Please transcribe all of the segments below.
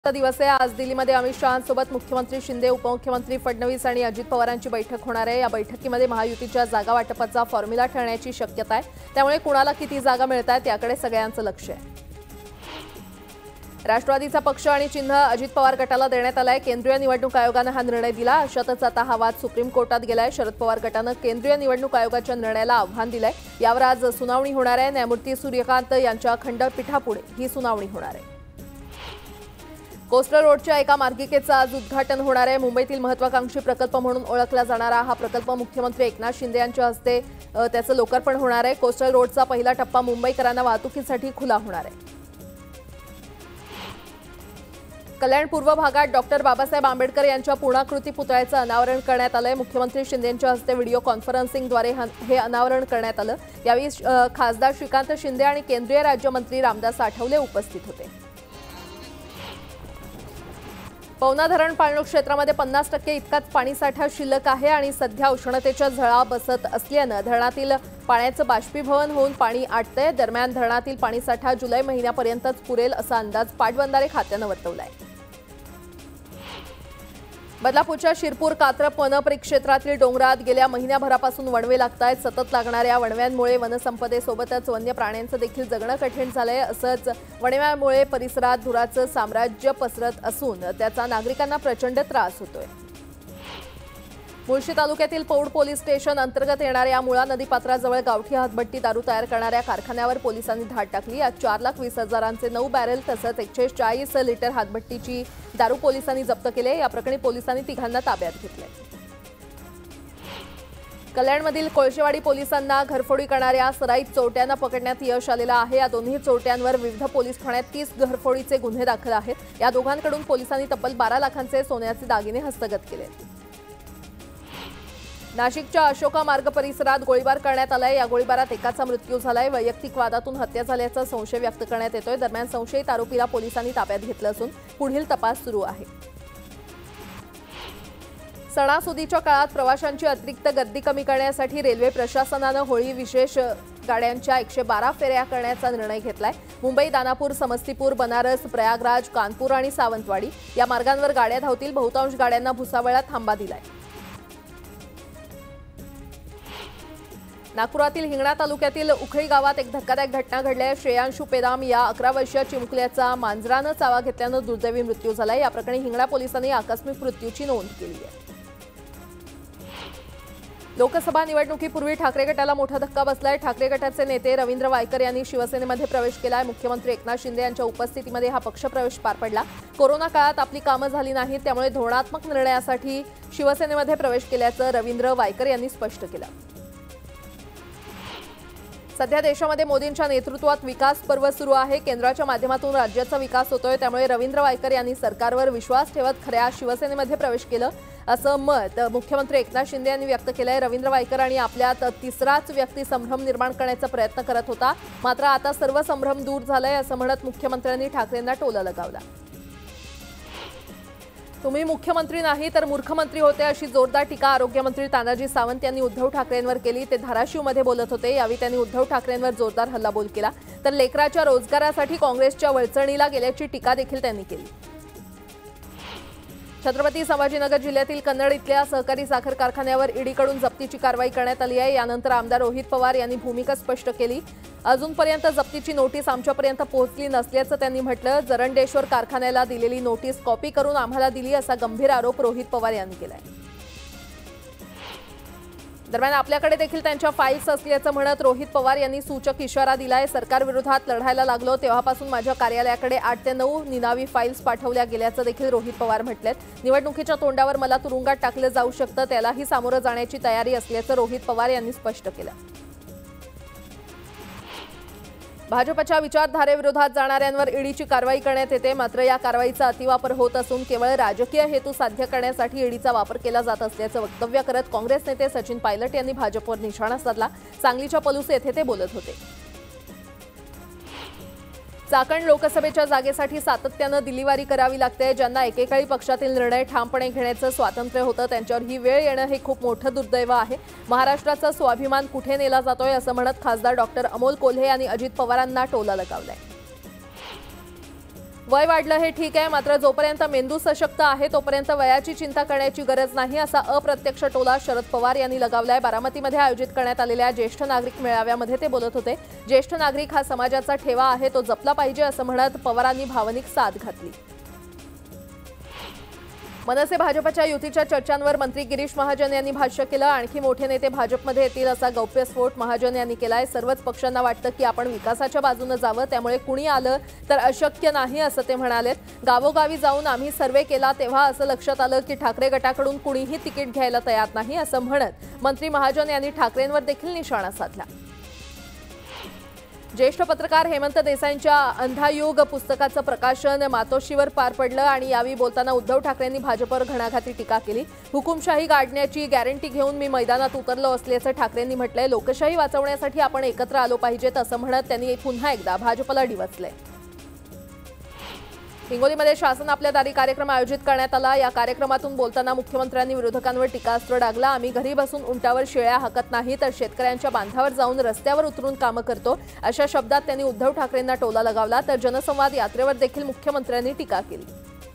दिवस आहे। आज दिल्लीमध्ये अमित शहांसोबत मुख्यमंत्री शिंदे, उपमुख्यमंत्री फडणवीस आणि अजित पवारांची बैठक होणार आहे। या बैठकीमध्ये महायुतीच्या जागा वाटपाचा फॉर्म्युला ठरण्याची शक्यता आहे। त्यामुळे कुणाला किती जागा मिळतात याकडे सगळ्यांचं लक्ष आहे। राष्ट्रवादीचा पक्ष आणि चिन्ह अजित पवार गटाला देण्यात आलाय। केंद्रीय निवडणूक आयोगाने हा निर्णय दिला। अशातच आता हा वाद सुप्रीम कोर्टात गेलाय। शरद पवार गटाने केंद्रीय निवडणूक आयोगाच्या निर्णयाला आव्हान दिलंय। यावर आज सुनावणी होणार आहे। न्यायमूर्ती सूर्यकांत यांच्या खंडपीठापुढे ही सुनावणी होणार आहे। कोस्टल रोडच्या एका मार्गिकेचं आज उद्घाटन होणार आहे। मुंबईतील महत्त्वाकांक्षी प्रकल्प म्हणून ओळखला जाणारा हा प्रकल्प मुख्यमंत्री एकनाथ शिंदे यांच्या हस्ते त्याचं लोकार्पण होणार आहे। कोस्टल रोडचा पहिला टप्पा मुंबईकरांना वाहतुकीसाठी खुला होणार आहे। कल्याण पूर्व भागात डॉक्टर बाबासाहेब आंबेडकर यांच्या पूर्णाकृती पुतळ्याचं अनावरण करण्यात आलंय। मुख्यमंत्री शिंदेंच्या हस्ते व्हिडिओ कॉन्फरन्सिंगद्वारे हे अनावरण करण्यात आलं। यावेळी खासदार श्रीकांत शिंदे आणि केंद्रीय राज्यमंत्री रामदास आठवले उपस्थित होते। पवना धरण पाणलोट क्षेत्रामध्ये 50% इतकाच पाणीसाठा शिल्लक आहे आणि सध्या उष्णतेच्या झळा बसत असल्यानं धरणातील पाण्याचं बाष्पीभवन होऊन पाणी आटतंय। दरम्यान धरणातील पाणीसाठा जुलै महिन्यापर्यंतच पुरेल असा अंदाज पाटबंधारे खात्यानं वर्तवलाय। बदलापूरच्या शिरपूर कात्रप वन परिक्षेत्रातील डोंगरात गेल्या महिन्याभरापासून वणवे लागतायत। सतत लागणाऱ्या वणव्यांमुळे वनसंपदेसोबतच वन्य प्राण्यांचं देखील जगणं कठीण झालंय। असंच वणव्यामुळे परिसरात धुराचं साम्राज्य पसरत असून त्याचा नागरिकांना प्रचंड त्रास होतोय। मुळशी तालुक्यातील पौड पोलीस स्टेशन अंतर्गत येणाऱ्या मुळा नदीपात्राजवळ गावठी हातभट्टी दारू तयार करणाऱ्या कारखान्यावर पोलिसांनी धाड टाकली। आज 4,20,000चे 9 बॅरेल तसंच 140 लिटर हातभट्टीची दारू पोलिसांनी जप्त केले। या प्रकरणी पोलिसांनी तिघांना ताब्यात घेतले। कल्याणमधील कोळशेवाडी पोलिसांना घरफोडी करणाऱ्या सराईत चोरट्यांना पकडण्यात यश आलेलं आहे। या दोन्ही चोरट्यांवर विविध पोलीस ठाण्यात 30 घरफोडीचे गुन्हे दाखल आहेत। या दोघांकडून पोलिसांनी तब्बल 12 लाखांचे सोन्याचे दागिने हस्तगत केले। नाशिकच्या अशोका मार्ग परिसरात गोळीबार करण्यात आलाय। या गोळीबारात एकाचा मृत्यू झालाय। वैयक्तिक वादातून हत्या झाल्याचा संशय व्यक्त करण्यात येतोय। दरम्यान संशयित आरोपीला पोलिसांनी ताब्यात घेतलं असून पुढील तपास सुरू आहे। सणासुदीच्या काळात प्रवाशांची अतिरिक्त गर्दी कमी करण्यासाठी रेल्वे प्रशासनानं होळी विशेष गाड्यांच्या 112 फेऱ्या करण्याचा निर्णय घेतलाय। मुंबई, दानापूर, समस्तीपूर, बनारस, प्रयागराज, कानपूर आणि सावंतवाडी या मार्गांवर गाड्या धावतील। बहुतांश गाड्यांना भुसावळात थांबा दिलाय। नागपुरातील हिंगणा तालुक्यातील उखळी गावात एक धक्कादायक घटना घडली आहे। श्रेयांशू पेदाम या 11 वर्षीय चिमुकल्याचा मांजरानं चावा घेतल्यानं दुर्दैवी मृत्यू झालाय। या प्रकरणी हिंगणा पोलिसांनी आकस्मिक मृत्यूची नोंद केली आहे। लोकसभा निवडणुकीपूर्वी ठाकरे गटाला मोठा धक्का बसलाय। ठाकरे गटाचे नेते रवींद्र वायकर यांनी शिवसेनेमध्ये प्रवेश केलाय। मुख्यमंत्री एकनाथ शिंदे यांच्या उपस्थितीमध्ये हा पक्षप्रवेश पार पडला। कोरोना काळात आपली कामं झाली नाहीत, त्यामुळे धोरणात्मक निर्णयासाठी शिवसेनेमध्ये प्रवेश केल्याचं रवींद्र वायकर यांनी स्पष्ट केलं। सध्या देशामध्ये मोदींच्या नेतृत्वात विकास पर्व सुरू आहे। केंद्राच्या माध्यमातून राज्याचा विकास होतोय, त्यामुळे रवींद्र वायकर यांनी सरकारवर विश्वास ठेवत खऱ्या शिवसेनेमध्ये प्रवेश केलं असं मत मुख्यमंत्री एकनाथ शिंदे यांनी व्यक्त केलंय। रवींद्र वायकर आणि आपल्यात तिसराच व्यक्ती संभ्रम निर्माण करण्याचा प्रयत्न करत होता, मात्र आता सर्व संभ्रम दूर झालाय असं म्हणत मुख्यमंत्र्यांनी ठाकरेंना टोला लगावला। तुम्ही मुख्यमंत्री नाही तर मूर्खमंत्री होते अशी जोरदार टीका आरोग्यमंत्री तानाजी सावंत यांनी उद्धव ठाकरेंवर केली। ते धाराशिवमध्ये बोलत होते। यावेळी त्यांनी उद्धव ठाकरेंवर जोरदार हल्लाबोल केला, तर लेकराच्या रोजगारासाठी काँग्रेसच्या वळचणीला गेल्याची टीका देखील त्यांनी केली। छत्रपती संभाजीनगर जिल्ह्यातील कन्नड इथल्या सहकारी साखर कारखान्यावर ईडीकडून जप्तीची कारवाई करण्यात आली आहे। यानंतर आमदार रोहित पवार यांनी भूमिका स्पष्ट केली। अजूनपर्यंत जप्तीची नोटीस आमच्यापर्यंत पोहोचली नसल्याचं त्यांनी म्हटलं। जरंडेश्वर कारखान्याला दिलेली नोटीस कॉपी करून आम्हाला दिली असा गंभीर आरोप रोहित पवार यांनी केलाय। दरम्यान आपल्याकडे देखील त्यांच्या फाईल्स असल्याचं म्हणत रोहित पवार यांनी सूचक इशारा दिलाय। सरकारविरोधात लढायला लागलो तेव्हापासून माझ्या कार्यालयाकडे 8 ते 9 निनावी फाईल्स पाठवल्या गेल्याचं देखील रोहित पवार म्हटलेत। निवडणुकीच्या तोंडावर मला तुरुंगात टाकलं जाऊ शकतं, त्यालाही सामोरं जाण्याची तयारी असल्याचं रोहित पवार यांनी स्पष्ट केलं। भाजपच्या विचारधारेविरोधात जाणाऱ्यांवर ईडीची कारवाई करण्यात येते, मात्र या कारवाईचा अतिवापर होत असून केवळ राजकीय हेतू साध्य करण्यासाठी ईडीचा वापर केला जात असल्याचं वक्तव्य करत काँग्रेस नेते सचिन पायलट यांनी भाजपवर निशाणा साधला। सांगलीच्या पलूस येथे ते बोलत होते। चाकण लोकसभेच्या जागेसाठी सातत्यानं दिल्लीवारी करावी लागते। ज्यांना एकेकाळी पक्षातील निर्णय ठामपणे घेण्याचं स्वातंत्र्य होतं त्यांच्यावर ही वेळ येणं हे खूप मोठं दुर्दैव आहे। महाराष्ट्राचा स्वाभिमान कुठे नेला जातोय असं म्हणत खासदार डॉक्टर अमोल कोल्हे यांनी अजित पवारांना टोला लगावलाय। वय वाढलं हे ठीक आहे, मात्र जोपर्यंत मेंदू सशक्त आहे तोपर्यंत वयाची चिंता करण्याची गरज नाही, असा अप्रत्यक्ष टोला शरद पवार यांनी लगावलाय। बारामतीमध्ये आयोजित करण्यात आलेल्या ज्येष्ठ नागरिक मेळाव्यामध्ये ते बोलत होते। ज्येष्ठ नागरिक हा समाजाचा ठेवा आहे, तो जपला पाहिजे असं म्हणत पवारांनी भावनिक साद घातली। मनसे भाजपच्या युतीच्या चर्चांवर मंत्री गिरीश महाजन यांनी भाष्य केलं। आणखी मोठे नेते भाजपमध्ये येतील असा गौप्यस्फोट महाजन यांनी केलाय। सर्वच पक्षांना वाटतं की आपण विकासाच्या बाजूने जावं, त्यामुळे कुणी आलं तर अशक्य नाही असं ते म्हणालेत। गावोगावी जाऊन आम्ही सर्वे केला तेव्हा असं लक्षात आलं की ठाकरे गटाकडून कुणीही तिकीट घ्यायला तयार नाही असं म्हणत मंत्री महाजन यांनी ठाकरेंवर देखील निशाणा साधला। ज्येष्ठ पत्रकार हेमंत देसाईंच्या अंधायुग पुस्तकाचं प्रकाशन मातोश्रीवर पार पडलं आणि यावेळी बोलताना उद्धव ठाकरेंनी भाजपवर घणाघाती टीका केली। हुकुमशाही गाडण्याची गॅरंटी घेऊन मी मैदानात उतरलो असल्याचं ठाकरेंनी म्हटलंय। लोकशाही वाचवण्यासाठी आपण एकत्र आलो पाहिजेत असं म्हणत त्यांनी पुन्हा एकदा भाजपला डिवचलंय। हिंगोलीमध्ये शासन आपल्या दारी कार्यक्रम आयोजित करण्यात आला। या कार्यक्रमातून बोलताना मुख्यमंत्र्यांनी विरोधकांवर टीकास्त्र डागला। आम्ही घरी बसून उंटावर शेळ्या हाकत नाही तर शेतकऱ्यांच्या बांधावर जाऊन रस्त्यावर उतरून कामं करतो, अशा शब्दात त्यांनी उद्धव ठाकरेंना टोला लगावला। तर जनसंवाद यात्रेवर देखील मुख्यमंत्र्यांनी टीका केली।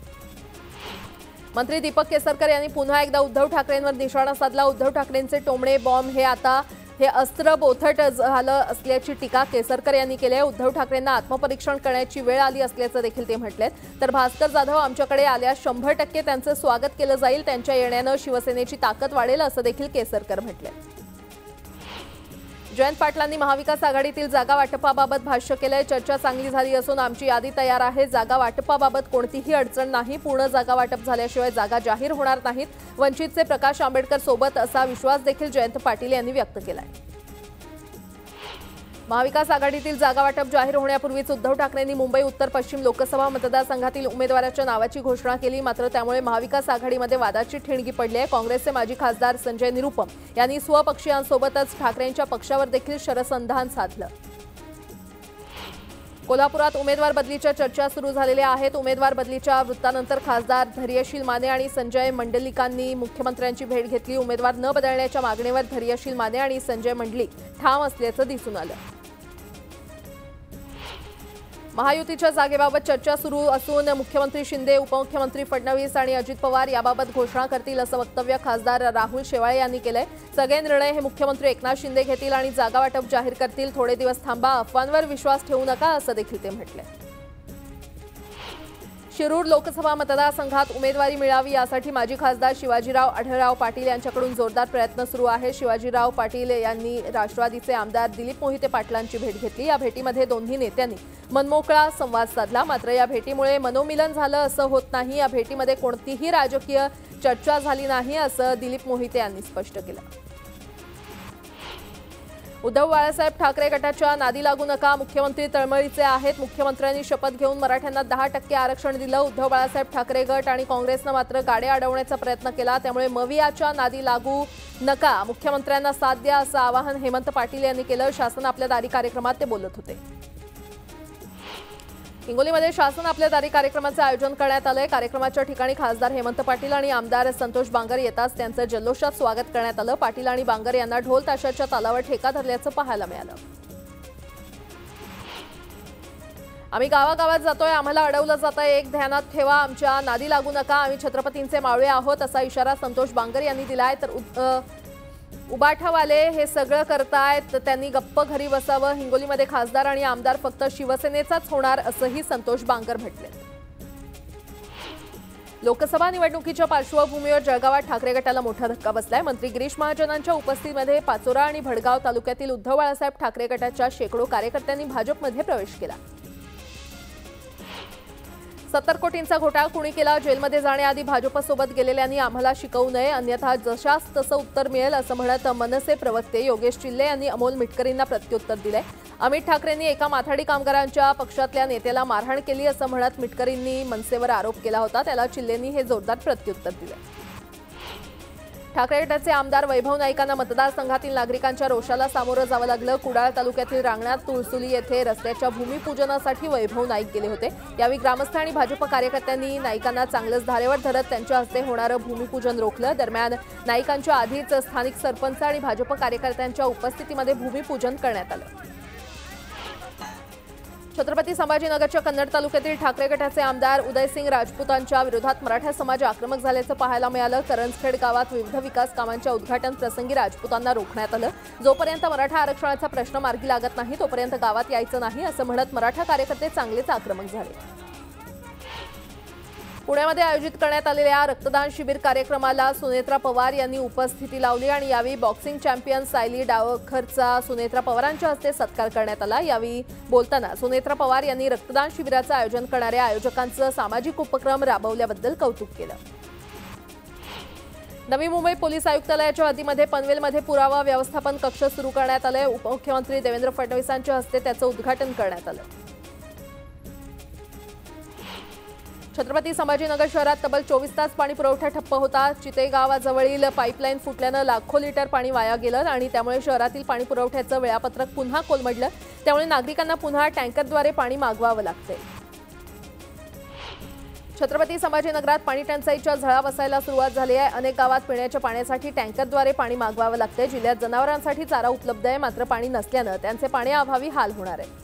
मंत्री दीपक केसरकर यांनी पुन्हा एकदा उद्धव ठाकरेंवर निशाणा साधला। उद्धव ठाकरेंचे टोमणे बॉम्ब हे अस्त्र बोथट झालं असल्याची टीका केसरकर यांनी केली आहे। उद्धव ठाकरेंना आत्मपरीक्षण करण्याची वेळ आली असल्याचं देखील ते म्हटलेत। तर भास्कर जाधव आमच्याकडे आल्यास 100% त्यांचं स्वागत केलं जाईल, त्यांच्या येण्यानं शिवसेनेची ताकद वाढेल असं देखील केसरकर म्हटले। जयंत पाटलांनी महाविकास आघाडीतील जागा वाटपाबाबत भाष्य केलंय। चर्चा चांगली झाली असून आमची यादी तयार आहे। जागा वाटपाबाबत कोणतीही अडचण नाही। पूर्ण जागा वाटप झाल्याशिवाय जागा जाहीर होणार नाहीत। वंचितचे प्रकाश आंबेडकर सोबत असा विश्वास देखील जयंत पाटील यांनी व्यक्त केलाय। महाविकास आघाडीतील जागा वाटप जाहीर होण्यापूर्वीच उद्धव ठाकरेंनी मुंबई उत्तर पश्चिम लोकसभा मतदारसंघातील उमेदवाराच्या नावाची घोषणा केली। मात्र त्यामुळे महाविकास आघाडीमध्ये वादाची ठिणगी पडली आहे। काँग्रेसचे माजी खासदार संजय निरुपम यांनी स्वपक्षीयांसोबतच ठाकरेंच्या पक्षावर देखील शरसंधान साधलं। कोल्हापुरात उमेदवार बदलीच्या चर्चा सुरू झालेल्या आहेत। उमेदवार बदलीच्या वृत्तानंतर खासदार धैर्यशील माने आणि संजय मंडलिकांनी मुख्यमंत्र्यांची भेट घेतली। उमेदवार न बदलण्याच्या मागणीवर धैर्यशील माने आणि संजय मंडलिक ठाम असल्याचं दिसून आलं। महायुतीच्या जागेबाबत चर्चा सुरू असून मुख्यमंत्री शिंदे, उपमुख्यमंत्री फडणवीस आणि अजित पवार याबाबत घोषणा करतील असं वक्तव्य खासदार राहुल शेवाळे यांनी केलंय। सगळे निर्णय हे मुख्यमंत्री एकनाथ शिंदे घेतील आणि जागा वाटप जाहीर करतील। थोडे दिवस थांबा, अफवांवर विश्वास ठेवू नका असं देखील ते म्हटलंय। शिरूर लोकसभा मतदारसंघात उमेदवारी मिळावी यासाठी माजी खासदार शिवाजीराव आढळराव पाटील यांच्याकडून जोरदार प्रयत्न सुरू आहे। शिवाजीराव पाटील यांनी राष्ट्रवादीचे आमदार दिलीप मोहिते पाटलांची भेट घेतली। या भेटीमध्ये दोन्ही नेत्यांनी मनमोकळा संवाद साधला। मात्र या भेटीमुळे मनोमिलन झालं असं होत नाही। या भेटीमध्ये कोणतीही राजकीय चर्चा झाली नाही असं दिलीप मोहिते यांनी स्पष्ट केलं। उद्धव बाळासाहेब ठाकरे गटाच्या नादी लागू नका, मुख्यमंत्री तळमळीचे आहेत। मुख्यमंत्र्यांनी शपथ घेऊन मराठ्यांना 10% आरक्षण दिलं। उद्धव बाळासाहेब ठाकरे गट आणि काँग्रेसनं मात्र गाड्या अडवण्याचा प्रयत्न केला, त्यामुळे मवियाच्या नादी लागू नका, मुख्यमंत्र्यांना साथ द्या असं आवाहन हेमंत पाटील यांनी केलं। शासन आपल्या दारी कार्यक्रमात ते बोलत होते। हिंगोलीमध्ये शासन आपल्या दारी कार्यक्रमाचे आयोजन करण्यात आलंय। कार्यक्रमाच्या ठिकाणी खासदार हेमंत पाटील आणि आमदार संतोष बांगर येताच त्यांचं जल्लोषात स्वागत करण्यात आलं। पाटील आणि बांगर यांना ढोल ताशाच्या तालावर ठेका धरल्याचं पाहायला मिळालं। आम्ही गावागावात जातोय, आम्हाला अडवलं जातंय, एक ध्यानात ठेवा, आमच्या नादी लागू नका, आम्ही छत्रपतींचे मावळे आहोत असा इशारा संतोष बांगर यांनी दिलाय। तर उबाठावाले हे सगळं करतायत, त्यांनी गप्प घरी बसावं। हिंगोलीमध्ये खासदार आणि आमदार फक्त शिवसेनेचाच होणार असंही संतोष बांगर म्हटले। लोकसभा निवडणुकीच्या पार्श्वभूमीवर जळगावात ठाकरे गटाला मोठा धक्का बसलाय। मंत्री गिरीश महाजनांच्या उपस्थितीमध्ये पाचोरा आणि भडगाव तालुक्यातील उद्धव बाळासाहेब ठाकरे गटाच्या शेकडो कार्यकर्त्यांनी भाजपमध्ये प्रवेश केला। 70 कोटींचा घोटाळा कुणी केला, जेलमध्ये जाण्याआधी भाजपसोबत गेलेल्यांनी आम्हाला शिकवू नये, अन्यथा जशास तसं उत्तर मिळेल असं म्हणत मनसे प्रवक्ते योगेश चिल्ले यांनी अमोल मिटकरींना प्रत्युत्तर दिलंय। अमित ठाकरेंनी एका माथाडी कामगारांच्या पक्षातल्या नेत्याला मारहाण केली असं म्हणत मिटकरींनी मनसेवर आरोप केला होता, त्याला चिल्लेंनी हे जोरदार प्रत्युत्तर दिले। ठाकरे गटाचे आमदार वैभव नाईकांना मतदारसंघातील नागरिकांच्या रोषाला सामोरं जावं लागलं। कुडाळ तालुक्यातील रांगणात तुळसुली येथे रस्त्याच्या भूमिपूजनासाठी वैभव नाईक गेले होते। यावेळी ग्रामस्थ आणि भाजप कार्यकर्त्यांनी नाईकांना चांगलंच धारेवर धरत त्यांच्या हस्ते होणारं भूमिपूजन रोखलं। दरम्यान नाईकांच्या आधीच स्थानिक सरपंच आणि भाजप कार्यकर्त्यांच्या उपस्थितीमध्ये भूमिपूजन करण्यात आलं। छत्रपती संभाजीनगरच्या कन्नड तालुक्यातील ठाकरे गटाचे आमदार उदयसिंग राजपूतांच्या विरोधात मराठा समाज आक्रमक झाल्याचं पाहायला मिळालं। करंजखेड गावात विविध विकास कामांच्या उद्घाटन प्रसंगी राजपूतांना रोखण्यात आलं। जोपर्यंत मराठा आरक्षणाचा प्रश्न मार्गी लागत नाही तोपर्यंत गावात यायचं नाही असं म्हणत मराठा कार्यकर्ते चांगलेच आक्रमक झाले। पुण्यामध्ये आयोजित करण्यात आलेल्या रक्तदान शिबिर कार्यक्रमाला सुनेत्रा पवार यांनी उपस्थिती लावली आणि यावेळी बॉक्सिंग चॅम्पियन सायली डावखरचा सुनेत्रा पवारांच्या हस्ते सत्कार करण्यात आला। यावेळी बोलताना सुनेत्रा पवार यांनी रक्तदान शिबिराचं आयोजन करणाऱ्या आयोजकांचं सामाजिक उपक्रम राबवल्याबद्दल कौतुक केलं। नवी मुंबई पोलीस आयुक्तालयाच्या हद्दीमध्ये पनवेलमध्ये पुरावा व्यवस्थापन कक्ष सुरू करण्यात आले। उपमुख्यमंत्री देवेंद्र फडणवीसांच्या हस्ते त्याचं उद्घाटन करण्यात आलं। छत्रपती संभाजीनगर शहरात तब्बल 24 तास पाणी पुरवठा ठप्प होता। चिते गावाजवळील पाईपलाईन फुटल्यानं लाखो लिटर पाणी वाया गेलं आणि त्यामुळे शहरातील पाणी पुरवठ्याचं वेळापत्रक पुन्हा कोलमडलं। त्यामुळे नागरिकांना पुन्हा टँकरद्वारे पाणी मागवावं लागतंय। छत्रपती संभाजीनगरात पाणी टंचाईच्या झळा बसायला सुरुवात झाली आहे। अनेक गावात पिण्याच्या पाण्यासाठी टँकरद्वारे पाणी मागवावं लागतंय। जिल्ह्यात जनावरांसाठी चारा उपलब्ध आहे, मात्र पाणी नसल्यानं त्यांचे पाण्याअभावी हाल होणार आहे।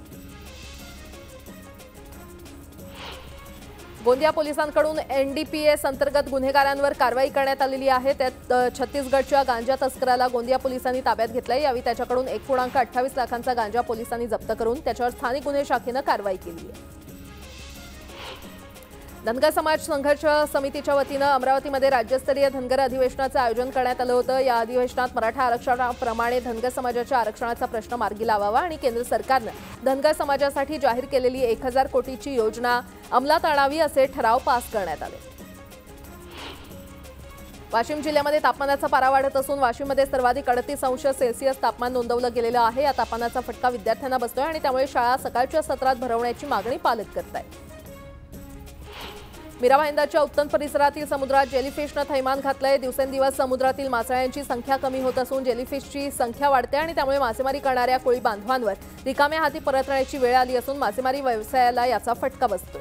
गोंदिया पोलिसांकडून एनडीपीएस अंतर्गत गुन्हेगारांवर कारवाई करण्यात आलेली आहे। त्यात छत्तीसगडच्या गांजा तस्कराला गोंदिया पोलिसांनी ताब्यात घेतलंय। यावेळी त्याच्याकडून 1.28 लाखांचा गांजा पोलिसांनी जप्त करून त्याच्यावर स्थानिक गुन्हे शाखेनं कारवाई केली आहे। धनगर समाज संघर्ष समितीच्या वतीनं अमरावतीमध्ये राज्यस्तरीय धनगर अधिवेशनाचं आयोजन करण्यात आलं होतं। या अधिवेशनात मराठा आरक्षणाप्रमाणे धनगर समाजाच्या आरक्षणाचा प्रश्न मार्गी लावावा आणि केंद्र सरकारनं धनगर समाजासाठी जाहीर केलेली 1000 कोटीची योजना अंमलात आणावी असे ठराव पास करण्यात आले। वाशिम जिल्ह्यामध्ये तापमानाचा पारा वाढत असून वाशिममध्ये सर्वाधिक 38 अंश सेल्सिअस तापमान नोंदवलं गेलेलं आहे। या तापमानाचा फटका विद्यार्थ्यांना बसतोय आणि त्यामुळे शाळा सकाळच्या सत्रात भरवण्याची मागणी पालक करत आहेत। मीरा भाईंदरच्या उत्तन परिसरातील समुद्रात जेलीफिशनं थैमान घातलंय। दिवसेंदिवस समुद्रातील मासळ्यांची संख्या कमी होत असून जेलीफिशची संख्या वाढते आणि त्यामुळे मासेमारी करणाऱ्या कोळी बांधवांवर रिकाम्या हाती परतण्याची वेळ आली असून मासेमारी व्यवसायाला याचा फटका बसतोय।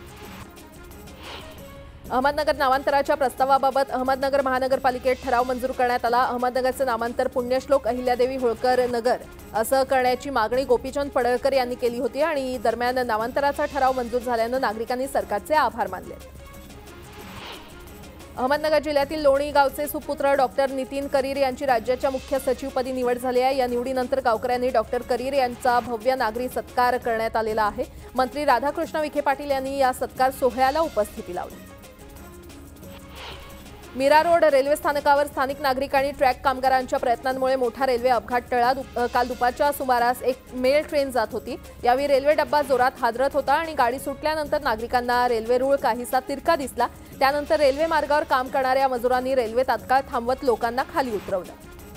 अहमदनगर नामांतराच्या प्रस्तावाबाबत अहमदनगर महानगरपालिकेत ठराव मंजूर करण्यात आला। अहमदनगरचं नामांतर पुण्यश्लोक अहिल्यादेवी होळकर नगर असं करण्याची मागणी गोपीचंद पडळकर यांनी केली होती आणि दरम्यान नामांतराचा ठराव मंजूर झाल्यानं नागरिकांनी सरकारचे आभार मानले। अहमदनगर जिल्ह्यातील लोणी गावचे सुपुत्र डॉक्टर नितीन करीर यांची राज्याच्या मुख्य सचिवपदी निवड झाली आहे। या निवडीनंतर गावकऱ्यांनी डॉक्टर करीर यांचा भव्य नागरी सत्कार करण्यात आलेला आहे। मंत्री राधाकृष्ण विखे पाटील यांनी या सत्कार सोहळ्याला उपस्थिती लावली। मीरा रोड रेल्वे स्थानकावर स्थानिक नागरिकांनी ट्रॅक कामगारांच्या प्रयत्नांमुळे मोठा रेल्वे अपघात टळला। काल दुपारच्या सुमारास एक मेल ट्रेन जात होती। यावेळी रेल्वे डब्बा जोरात हादरत होता आणि गाडी सुटल्यानंतर नागरिकांना रेल्वे रूळ काहीसा तिरका दिसला। त्यानंतर रेल्वे मार्गावर काम करणाऱ्या मजुरांनी रेल्वे तात्काळ थांबवत लोकांना खाली उतरवलं।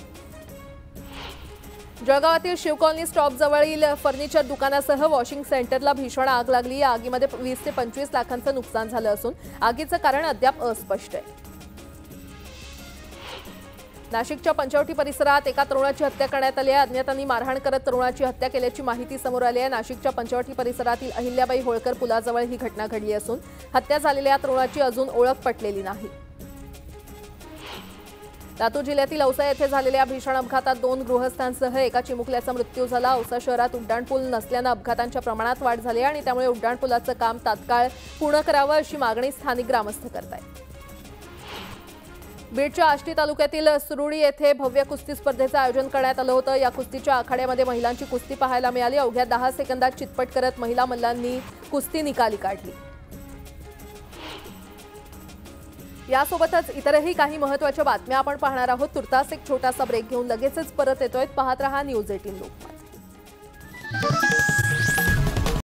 जळगावातील शिवकॉलनी स्टॉपजवळील फर्निचर दुकानासह वॉशिंग सेंटरला भीषण आग लागली। या आगीमध्ये 20 ते 25 लाखांचं नुकसान झालं असून आगीचं कारण अद्याप अस्पष्ट आहे। नाशिकच्या पंचवटी परिसरात एका तरुणाची हत्या करण्यात आली आहे। अज्ञातांनी मारहाण करत तरुणाची हत्या केल्याची माहिती समोर आली आहे। नाशिकच्या पंचवटी परिसरातील अहिल्याबाई होळकर पुलाजवळ ही घटना घडली असून हत्या झालेल्या तरुणाची अजून ओळख पटलेली नाही। लातूर जिल्ह्यातील औसा येथे झालेल्या भीषण अपघातात 2 गृहस्थांसह एका चिमुकल्याचा मृत्यू झाला। औसा शहरात उड्डाणपूल नसल्यानं अपघातांच्या प्रमाणात वाढ झाली आणि त्यामुळे उड्डाणपुलाचं काम तात्काळ पूर्ण करावं अशी मागणी स्थानिक ग्रामस्थ करत आहेत। बीडच्या आष्टी तालुक्यातील सुरुडी येथे भव्य कुस्ती स्पर्धेचं आयोजन करण्यात आलं होतं। या कुस्तीच्या आखाड्यामध्ये महिलांची कुस्ती पाहायला मिळाली। अवघ्या 10 सेकंदात चितपट करत महिला मल्लांनी कुस्ती निकाली काढली। यासोबतच इतरही काही महत्त्वाच्या बातम्या आपण पाहणार आहोत। तुर्तास एक छोटासा ब्रेक घेऊन लगेचच परत येतोय। पाहत रहा न्यूज 18 लोकमत।